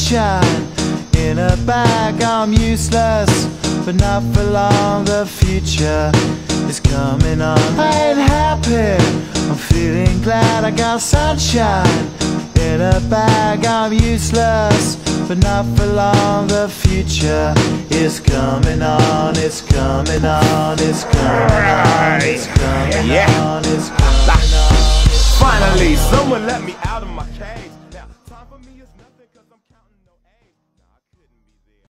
sunshine in a bag. I'm useless, but not for long. The future is coming on. I ain't happy, I'm feeling glad. I got sunshine in a bag. I'm useless, but not for long. The future is coming on. It's coming on. It's coming on. It's coming on. It's coming on. Finally, someone let me out.